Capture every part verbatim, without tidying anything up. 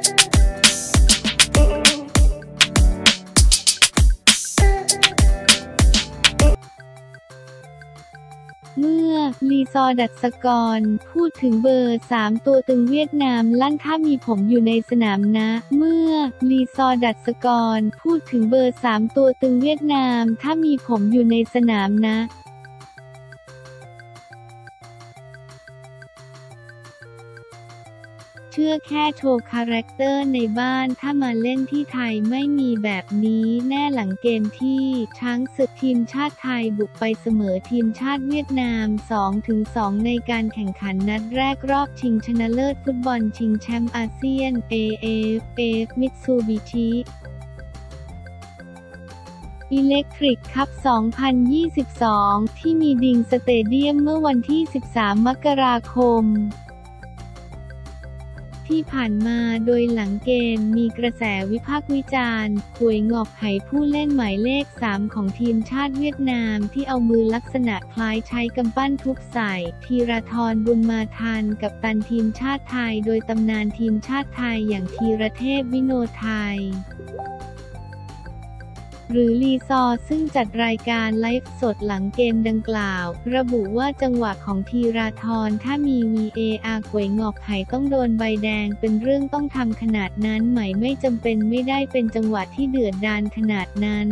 เมื่อลีซอร์ดัชกรพูดถึงเบอร์สามตัวตึงเวียดนามลั่นถ้ามีผมอยู่ในสนามนะเมื่อลีซอร์ดัชกรพูดถึงเบอร์สามตัวตึงเวียดนามถ้ามีผมอยู่ในสนามนะเชื่อแค่โชว์คาแรคเตอร์ในบ้านถ้ามาเล่นที่ไทยไม่มีแบบนี้แน่หลังเกมที่ช้างศึกทีมชาติไทยบุกไปเสมอทีมชาติเวียดนาม สองต่อสอง ในการแข่งขันนัดแรกรอบชิงชนะเลิศฟุตบอลชิงแชมป์อาเซียน เอ เอฟ เอ มิตซูบิชิอิเล็กทริกคัพ สองพันยี่สิบสอง ที่มีดิงสเตเดียมเมื่อวันที่ สิบสาม มกราคมที่ผ่านมาโดยหลังเกมมีกระแสวิพากษ์วิจารณ์หวยงอกไหผู้เล่นหมายเลขสามของทีมชาติเวียดนามที่เอามือลักษณะคล้ายใช้กำปั้นทุบใส่ธีรทรบุญมาทันกัปตันทีมชาติไทยโดยตำนานทีมชาติไทยอย่างธีรเทพวิโนไทยหรือลีซอร์ซึ่งจัดรายการไลฟ์สดหลังเกมดังกล่าวระบุว่าจังหวะของธีราธรถ้ามี วี เอ อาร์ หวยงอกไหต้องโดนใบแดงเป็นเรื่องต้องทำขนาดนั้นไหมไม่จำเป็นไม่ได้เป็นจังหวะที่เดือดดาลขนาดนั้น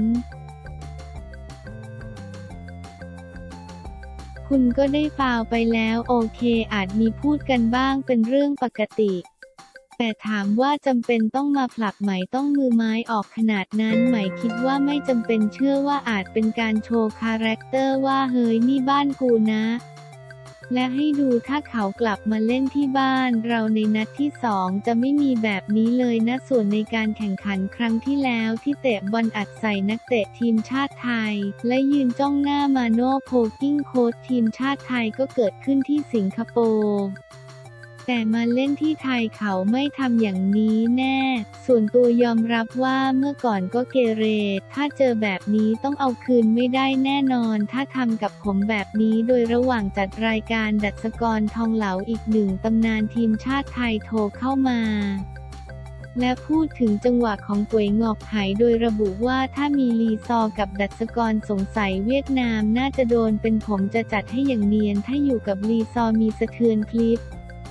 คุณก็ได้ฟาวล์ไปแล้วโอเคอาจมีพูดกันบ้างเป็นเรื่องปกติแต่ถามว่าจำเป็นต้องมาผลักไหมต้องมือไม้ออกขนาดนั้นไหมคิดว่าไม่จำเป็นเชื่อว่าอาจเป็นการโชว์คาแรคเตอร์ว่าเฮ้ยนี่บ้านกูนะและให้ดูถ้าเขากลับมาเล่นที่บ้านเราในนัดที่สองจะไม่มีแบบนี้เลยนะส่วนในการแข่งขันครั้งที่แล้วที่เตะบอลอัดใส่นักเตะทีมชาติไทยและยืนจ้องหน้ามาโน่โพกิ้งโค้ชทีมชาติไทยก็เกิดขึ้นที่สิงคโปร์แต่มาเล่นที่ไทยเขาไม่ทำอย่างนี้แน่ส่วนตัวยอมรับว่าเมื่อก่อนก็เกเรถ้าเจอแบบนี้ต้องเอาคืนไม่ได้แน่นอนถ้าทำกับผมแบบนี้โดยระหว่างจัดรายการดัชกรทองเหลาอีกหนึ่งตำนานทีมชาติไทยโทรเข้ามาและพูดถึงจังหวะของหวยงอกไหโดยระบุว่าถ้ามีลีซอร์กับดัชกรสงสัยเวียดนามน่าจะโดนเป็นผมจะจัดให้อย่างเนียนถ้าอยู่กับลีซอร์มีสะเทือนคลิป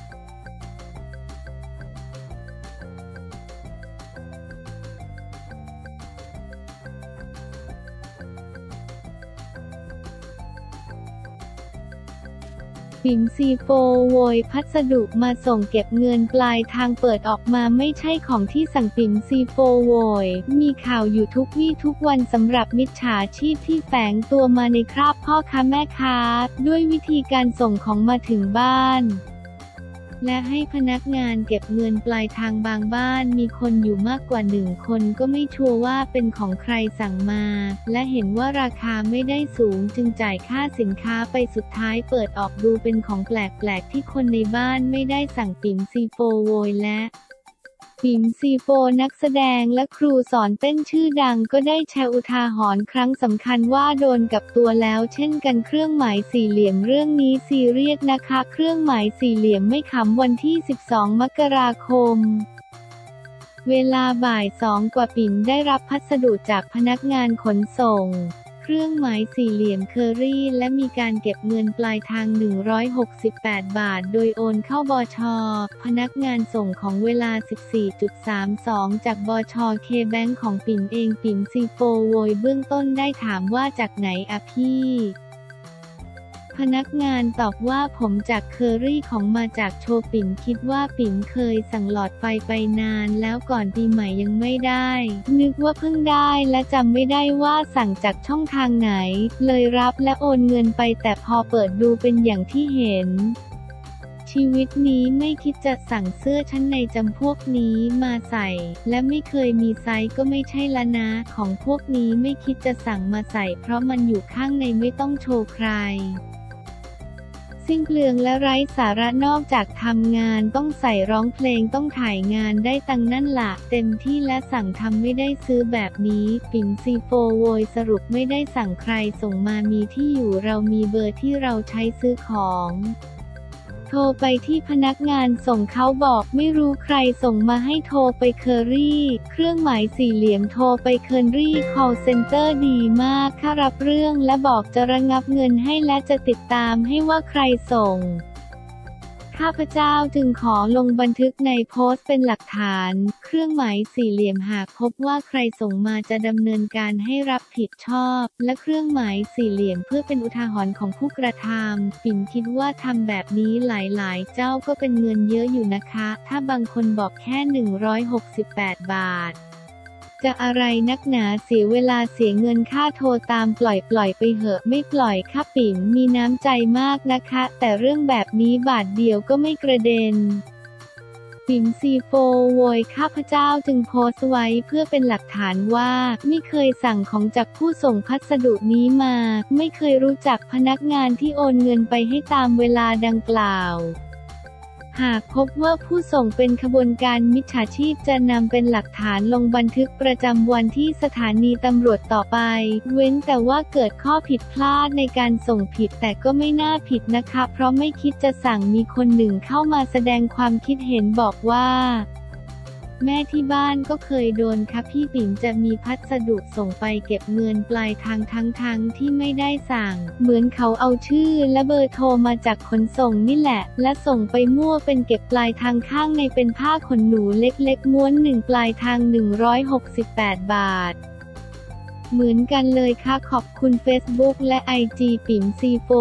ปิ่มซีโฟโวยพัสดุมาส่งเก็บเงินปลายทางเปิดออกมาไม่ใช่ของที่สั่งปิ่มซีโฟโวยมีข่าวอยู่ทุกวี่ทุกวันสำหรับมิจฉาชีพที่แฝงตัวมาในคราบพ่อค้าแม่ค้าด้วยวิธีการส่งของมาถึงบ้านและให้พนักงานเก็บเงินปลายทางบางบ้านมีคนอยู่มากกว่าหนึ่งคนก็ไม่ชัวร์ว่าเป็นของใครสั่งมาและเห็นว่าราคาไม่ได้สูงจึงจ่ายค่าสินค้าไปสุดท้ายเปิดออกดูเป็นของแปลกๆที่คนในบ้านไม่ได้สั่งปิ่มซีโฟโวยและปิ่มซีโฟนักแสดงและครูสอนเต้นชื่อดังก็ได้แชร์อุทาหรณ์ครั้งสำคัญว่าโดนกับตัวแล้วเช่นกันเครื่องหมายสี่เหลี่ยมเรื่องนี้ซีเรียสนะคะเครื่องหมายสี่เหลี่ยมไม่ขำวันที่สิบสองมกราคมเวลาบ่ายสองกว่าปิ่มได้รับพัสดุจากพนักงานขนส่งเครื่องหมายสี่เหลี่ยมเคอรี่และมีการเก็บเงินปลายทางหนึ่งร้อยหกสิบแปดบาทโดยโอนเข้าบช.พนักงานส่งของเวลา สิบสี่นาฬิกาสามสิบสอง จากบช.เคแบงค์ของปิ่มเองปิ่มซีโฟโวยเบื้องต้นได้ถามว่าจากไหนอะพี่พนักงานตอบว่าผมจากเคอรี่ของมาจากโชปิ่มคิดว่าปิ่มเคยสั่งหลอดไฟไปนานแล้วก่อนปีใหม่ยังไม่ได้นึกว่าเพิ่งได้และจำไม่ได้ว่าสั่งจากช่องทางไหนเลยรับและโอนเงินไปแต่พอเปิดดูเป็นอย่างที่เห็นชีวิตนี้ไม่คิดจะสั่งเสื้อชั้นในจำพวกนี้มาใส่และไม่เคยมีไซส์ก็ไม่ใช่ละนะของพวกนี้ไม่คิดจะสั่งมาใส่เพราะมันอยู่ข้างในไม่ต้องโชว์ใครสิ้นเปลืองและไร้สาระนอกจากทำงานต้องใส่ร้องเพลงต้องถ่ายงานได้ตังนั่นละเต็มที่และสั่งทำไม่ได้ซื้อแบบนี้ปิ่มซีโฟโวยสรุปไม่ได้สั่งใครส่งมามีที่อยู่เรามีเบอร์ที่เราใช้ซื้อของโโทรไปที่พนักงานส่งเขาบอกไม่รู้ใครส่งมาให้โทรไปเคอรี่เครื่องหมายสี่เหลี่ยมโทรไปเคอรี่ call center ดีมากค่ะรับเรื่องและบอกจะระงับเงินให้และจะติดตามให้ว่าใครส่งข้าพเจ้าจึงขอลงบันทึกในโพสต์เป็นหลักฐานเครื่องหมายสี่เหลี่ยมหากพบว่าใครส่งมาจะดำเนินการให้รับผิดชอบและเครื่องหมายสี่เหลี่ยมเพื่อเป็นอุทาหรณ์ของผู้กระทำปิ่นคิดว่าทำแบบนี้หลายๆเจ้าก็เป็นเงินเยอะอยู่นะคะถ้าบางคนบอกแค่หนึ่งร้อยหกสิบแปดบาทจะอะไรนักหนาเสียเวลาเสียเงินค่าโทรตามปล่อยปล่อยไปเหอะไม่ปล่อยค่ะปิ่นมีน้ำใจมากนะคะแต่เรื่องแบบนี้บาทเดียวก็ไม่กระเด็นปิ่นซีโฟโวยข้าพเจ้าจึงโพสต์ไว้เพื่อเป็นหลักฐานว่าไม่เคยสั่งของจากผู้ส่งพัสดุนี้มาไม่เคยรู้จักพนักงานที่โอนเงินไปให้ตามเวลาดังกล่าวหากพบว่าผู้ส่งเป็นขบวนการมิจฉาชีพจะนำเป็นหลักฐานลงบันทึกประจำวันที่สถานีตำรวจต่อไปเว้นแต่ว่าเกิดข้อผิดพลาดในการส่งผิดแต่ก็ไม่น่าผิดนะคะเพราะไม่คิดจะสั่งมีคนหนึ่งเข้ามาแสดงความคิดเห็นบอกว่าแม่ที่บ้านก็เคยโดนค่ะพี่ปิ่นจะมีพัสดุส่งไปเก็บเงินปลายทางทั้งทั้งที่ไม่ได้สั่งเหมือนเขาเอาชื่อและเบอร์โทรมาจากขนส่งนี่แหละและส่งไปมั่วเป็นเก็บปลายทางข้างในเป็นผ้าขนหนูเล็กๆม้วนหนึ่งปลายทางหนึ่งร้อยหกสิบแปดบาทเหมือนกันเลยค่ะขอบคุณ Facebook และ ไอ จี ปิ่นซีโฟ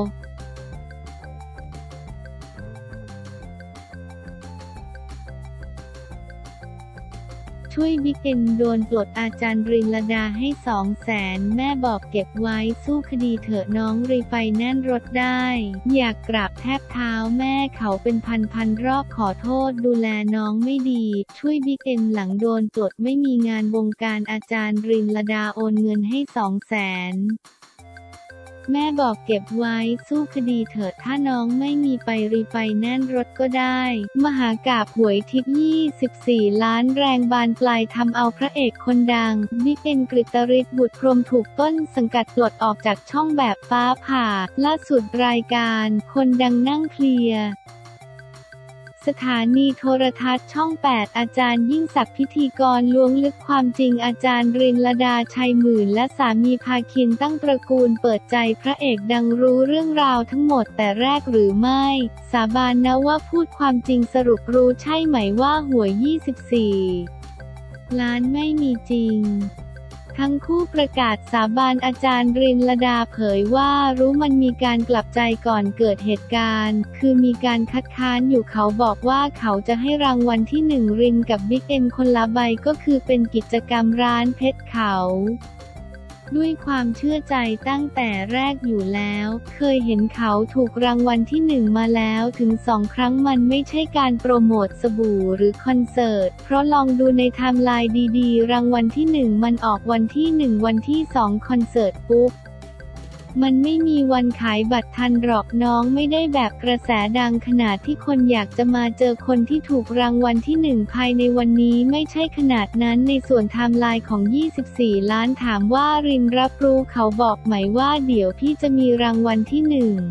ช่วยบิ๊กเอ็มโดนปลดอาจารย์รินลดาให้สองแสนแม่บอกเก็บไว้สู้คดีเถอะน้องรีไฟแนนซ์รถได้อยากกราบแทบเท้าแม่เขาเป็นพันพันรอบขอโทษดูแลน้องไม่ดีช่วยบิ๊กเอ็มหลังโดนปลดไม่มีงานวงการอาจารย์รินลดาโอนเงินให้สองแสนแม่บอกเก็บไว้สู้คดีเถิดถ้าน้องไม่มีไปรีไฟแนนซ์รถก็ได้มหากาพย์หวยทิพย์ยี่สิบสี่ล้านแรงบานปลายทำเอาพระเอกคนดังบิ๊กเอ็มกฤตฤทธิ์บุตรพรหมถูกต้นสังกัดปลดออกจากช่องแบบฟ้าผ่าล่าสุดรายการคนดังนั่งเคลียร์สถานีโทรทัศน์ช่องแปดอาจารย์ยิ่งศักดิ์พิธีกรล้วงลึกความจริงอาจารย์รินลดาชัยหมื่นและสามีพาคินตั้งตระกูลเปิดใจพระเอกดังรู้เรื่องราวทั้งหมดแต่แรกหรือไม่สาบานนะว่าพูดความจริงสรุปรู้ใช่ไหมว่าหวยยี่สิบสี่ล้านไม่มีจริงทั้งคู่ประกาศสาบานอาจารย์รินลดาเผยว่ารู้มันมีการกลับใจก่อนเกิดเหตุการณ์คือมีการคัดค้านอยู่เขาบอกว่าเขาจะให้รางวัลที่หนึ่งรินกับบิ๊กเอ็มคนละใบก็คือเป็นกิจกรรมร้านเพชรเขาด้วยความเชื่อใจตั้งแต่แรกอยู่แล้วเคยเห็นเขาถูกรางวัลที่หนึ่งมาแล้วถึงสองครั้งมันไม่ใช่การโปรโมทสบู่หรือคอนเสิร์ตเพราะลองดูในไทม์ไลน์ดีๆรางวัลที่หนึ่งมันออกวันที่หนึ่งวันที่สองคอนเสิร์ตปุ๊บมันไม่มีวันขายบัตรทันหรอกน้องไม่ได้แบบกระแสดังขนาดที่คนอยากจะมาเจอคนที่ถูกรางวัลที่หนึ่งภายในวันนี้ไม่ใช่ขนาดนั้นในส่วนไทม์ไลน์ของยี่สิบสี่ล้านถามว่ารินรับรู้เขาบอกไหมว่าเดี๋ยวพี่จะมีรางวัลที่หนึ่ง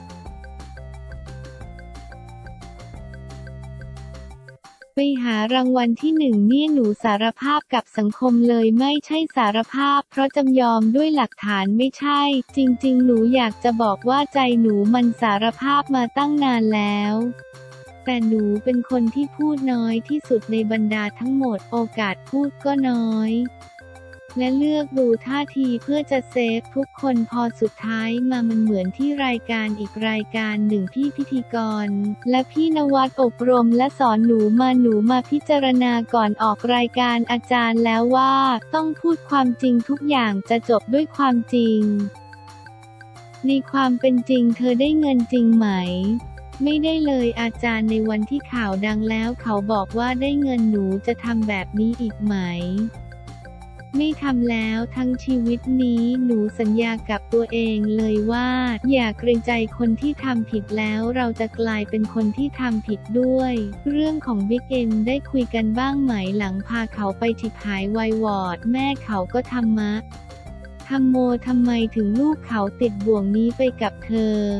ไปหารางวัลที่หนึ่งเนี่ยหนูสารภาพกับสังคมเลยไม่ใช่สารภาพเพราะจำยอมด้วยหลักฐานไม่ใช่จริงๆหนูอยากจะบอกว่าใจหนูมันสารภาพมาตั้งนานแล้วแต่หนูเป็นคนที่พูดน้อยที่สุดในบรรดาทั้งหมดโอกาสพูดก็น้อยและเลือกดูท่าทีเพื่อจะเซฟทุกคนพอสุดท้ายมามันเหมือนที่รายการอีกรายการหนึ่งพี่พิธีกรและพี่นวัดอบรมและสอนหนูมาหนูมาพิจารณาก่อนออกรายการอาจารย์แล้วว่าต้องพูดความจริงทุกอย่างจะจบด้วยความจริงในความเป็นจริงเธอได้เงินจริงไหมไม่ได้เลยอาจารย์ในวันที่ข่าวดังแล้วเขาบอกว่าได้เงินหนูจะทำแบบนี้อีกไหมไม่ทำแล้วทั้งชีวิตนี้หนูสัญญากับตัวเองเลยว่าอย่าเกรงใจคนที่ทำผิดแล้วเราจะกลายเป็นคนที่ทำผิดด้วยเรื่องของบิ๊กเอ็มได้คุยกันบ้างไหมหลังพาเขาไปฉิบหายวายวอดแม่เขาก็ธรรมะธรรมโมทำไมถึงลูกเขาติดบ่วงนี้ไปกับเธอ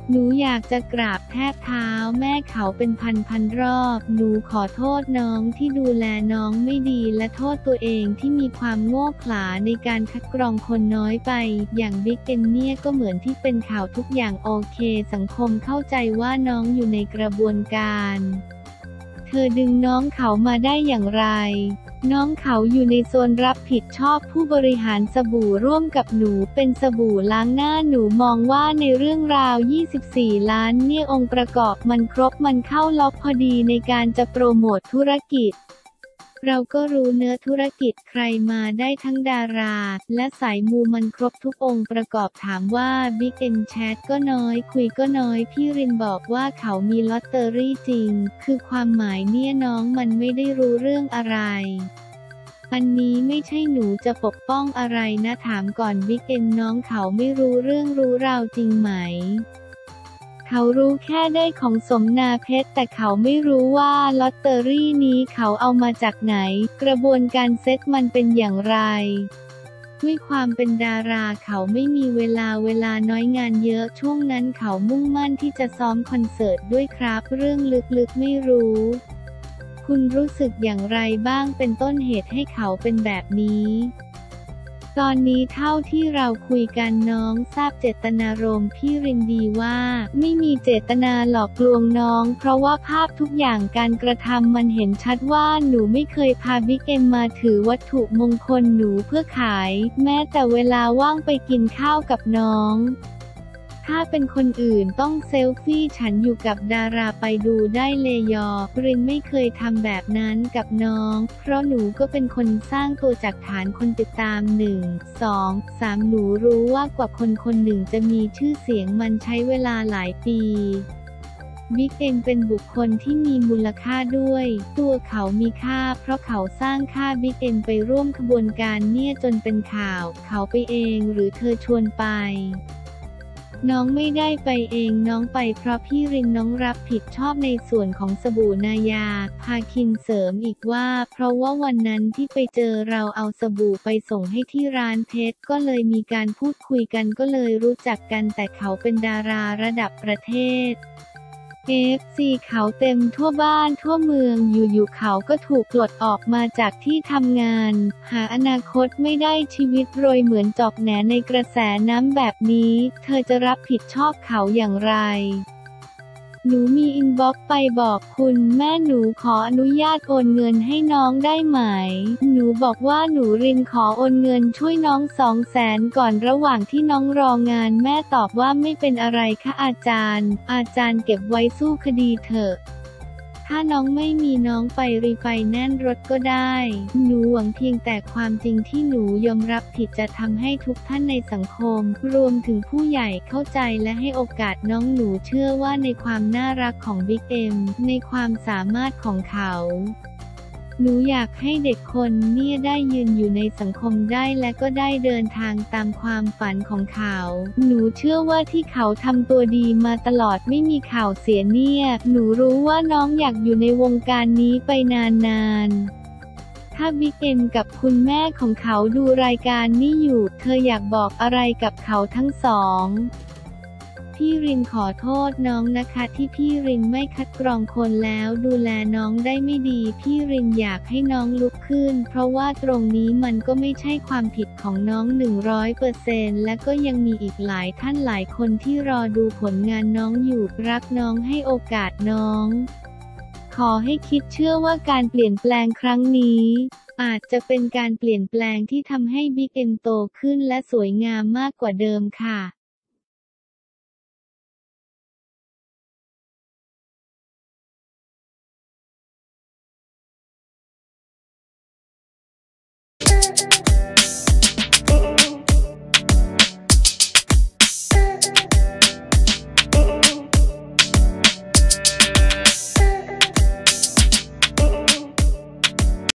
หนูอยากจะกราบแทบเท้าแม่เขาเป็นพันพันรอบหนูขอโทษน้องที่ดูแลน้องไม่ดีและโทษตัวเองที่มีความโง่เขลาในการคัดกรองคนน้อยไปอย่างบิ๊กเอ็มเนี่ยก็เหมือนที่เป็นข่าวทุกอย่างโอเคสังคมเข้าใจว่าน้องอยู่ในกระบวนการเธอดึงน้องเขามาได้อย่างไรน้องเขาอยู่ในโซนรับผิดชอบผู้บริหารสบู่ร่วมกับหนูเป็นสบู่ล้างหน้าหนูมองว่าในเรื่องราวยี่สิบสี่ล้านเนี่ยองค์ประกอบมันครบมันเข้าล็อกพอดีในการจะโปรโมทธุรกิจเราก็รู้เนื้อธุรกิจใครมาได้ทั้งดาราและสายมูมันครบทุกองค์ประกอบถามว่าบิ๊กเอ็มแชทก็น้อยคุยก็น้อยพี่รินบอกว่าเขามีลอตเตอรี่จริงคือความหมายเนี่ยน้องมันไม่ได้รู้เรื่องอะไรอันนี้ไม่ใช่หนูจะปกป้องอะไรนะถามก่อนบิ๊กเอ็มน้องเขาไม่รู้เรื่องรู้ราวจริงไหมเขารู้แค่ได้ของสมนาเพชรแต่เขาไม่รู้ว่าลอตเตอรี่นี้เขาเอามาจากไหนกระบวนการเซ็ตมันเป็นอย่างไรด้วยความเป็นดาราเขาไม่มีเวลาเวลาน้อยงานเยอะช่วงนั้นเขามุ่งมั่นที่จะซ้อมคอนเสิร์ตด้วยครับเรื่องลึกๆไม่รู้คุณรู้สึกอย่างไรบ้างเป็นต้นเหตุให้เขาเป็นแบบนี้ตอนนี้เท่าที่เราคุยกันน้องทราบเจตนารมณ์พี่รินดีว่าไม่มีเจตนาหลอกลวงน้องเพราะว่าภาพทุกอย่างการกระทำมันเห็นชัดว่าหนูไม่เคยพาบิ๊กเอ็มมาถือวัตถุมงคลหนูเพื่อขายแม้แต่เวลาว่างไปกินข้าวกับน้องถ้าเป็นคนอื่นต้องเซลฟี่ฉันอยู่กับดาราไปดูได้เลยยอรินไม่เคยทำแบบนั้นกับน้องเพราะหนูก็เป็นคนสร้างตัวจากฐานคนติดตามหนึ่ง สอง สามหนูรู้ว่ากว่าคนคนหนึ่งจะมีชื่อเสียงมันใช้เวลาหลายปีบิ๊กเอ็มเป็นบุคคลที่มีมูลค่าด้วยตัวเขามีค่าเพราะเขาสร้างค่าบิ๊กเอ็มไปร่วมขบวนการเนี่ยจนเป็นข่าวเขาไปเองหรือเธอชวนไปน้องไม่ได้ไปเองน้องไปเพราะพี่รินน้องรับผิดชอบในส่วนของสบู่นายาพาคินเสริมอีกว่าเพราะว่าวันนั้นที่ไปเจอเราเอาสบู่ไปส่งให้ที่ร้านเพชรก็เลยมีการพูดคุยกันก็เลยรู้จักกันแต่เขาเป็นดาราระดับประเทศเอฟ ซี เขาเต็มทั่วบ้านทั่วเมืองอยู่ๆเขาก็ถูกปลดออกมาจากที่ทำงานหาอนาคตไม่ได้ชีวิตโรยเหมือนจอกแหนในกระแสน้ำแบบนี้เธอจะรับผิดชอบเขาอย่างไรหนูมีอินบ็อกซ์ไปบอกคุณแม่หนูขออนุญาตโอนเงินให้น้องได้ไหมหนูบอกว่าหนูรินขอโอนเงินช่วยน้องสองแสนก่อนระหว่างที่น้องรองานแม่ตอบว่าไม่เป็นอะไรค่ะอาจารย์อาจารย์เก็บไว้สู้คดีเถอะถ้าน้องไม่มีน้องไปรีไฟแนนซ์รถก็ได้หนูหวังเพียงแต่ความจริงที่หนูยอมรับผิดจะทำให้ทุกท่านในสังคมรวมถึงผู้ใหญ่เข้าใจและให้โอกาสน้องหนูเชื่อว่าในความน่ารักของบิ๊กเอ็มในความสามารถของเขาหนูอยากให้เด็กคนเนี่ยได้ยืนอยู่ในสังคมได้และก็ได้เดินทางตามความฝันของเขาหนูเชื่อว่าที่เขาทำตัวดีมาตลอดไม่มีข่าวเสียเนี่ยหนูรู้ว่าน้องอยากอยู่ในวงการนี้ไปนานๆถ้าบิ๊กเอ็มกับคุณแม่ของเขาดูรายการนี้อยู่เธออยากบอกอะไรกับเขาทั้งสองพี่รินขอโทษน้องนะคะที่พี่รินไม่คัดกรองคนแล้วดูแลน้องได้ไม่ดีพี่รินอยากให้น้องลุกขึ้นเพราะว่าตรงนี้มันก็ไม่ใช่ความผิดของน้อง หนึ่งร้อยเปอร์เซ็นต์ และก็ยังมีอีกหลายท่านหลายคนที่รอดูผลงานน้องอยู่รักน้องให้โอกาสน้องขอให้คิดเชื่อว่าการเปลี่ยนแปลงครั้งนี้อาจจะเป็นการเปลี่ยนแปลงที่ทำให้บิ๊กเอ็มโตขึ้นและสวยงามมากกว่าเดิมค่ะ